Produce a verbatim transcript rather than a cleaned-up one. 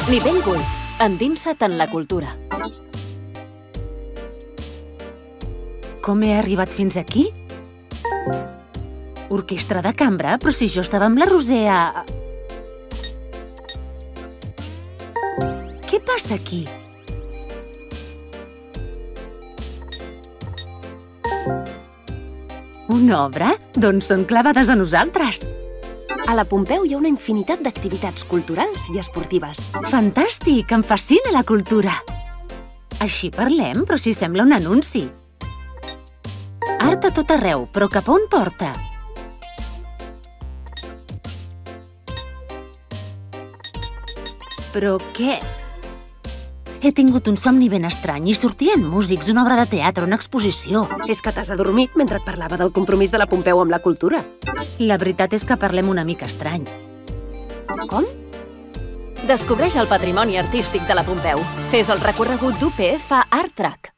Nivell vuit. Endinsa't en la cultura. Com he arribat fins aquí? Orquestra de cambra? Però si jo estava amb la Roser a... Què passa aquí? Una obra? Doncs són clavades a nosaltres. A la Pompeu hi ha una infinitat d'activitats culturals i esportives. Fantàstic! Em fascina la cultura. Així parlem, però si sembla un anunci. Art a tot arreu, però cap a on porta? Però què? He tingut un somni ben estrany i sortien músics, una obra de teatre, una exposició. És que t'has adormit mentre et parlava del compromís de la Pompeu amb la cultura. La veritat és que parlem una mica estrany. Com? Descobreix el patrimoni artístic de la Pompeu. Fes el recorregut d'U P F a Art Track.